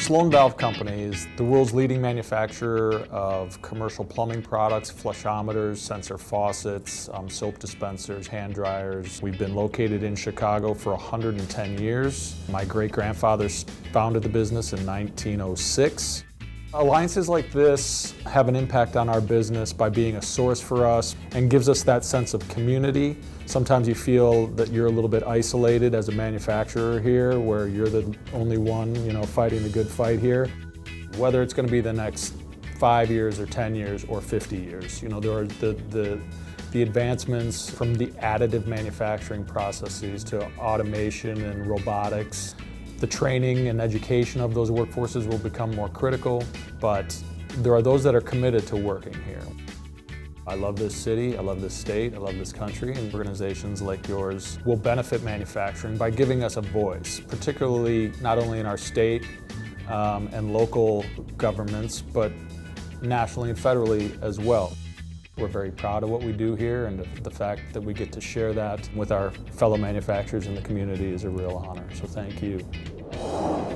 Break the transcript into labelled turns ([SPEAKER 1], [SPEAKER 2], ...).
[SPEAKER 1] Sloan Valve Company is the world's leading manufacturer of commercial plumbing products, flushometers, sensor faucets, soap dispensers, hand dryers. We've been located in Chicago for 110 years. My great-grandfather founded the business in 1906. Alliances like this have an impact on our business by being a source for us and gives us that sense of community. Sometimes you feel that you're a little bit isolated as a manufacturer here, where you're the only one, fighting the good fight here. Whether it's going to be the next 5 years or 10 years or 50 years, there are the advancements from the additive manufacturing processes to automation and robotics. The training and education of those workforces will become more critical, but there are those that are committed to working here. I love this city, I love this state, I love this country, and organizations like yours will benefit manufacturing by giving us a voice, particularly not only in our state and local governments, but nationally and federally as well. We're very proud of what we do here, and the fact that we get to share that with our fellow manufacturers in the community is a real honor, so thank you.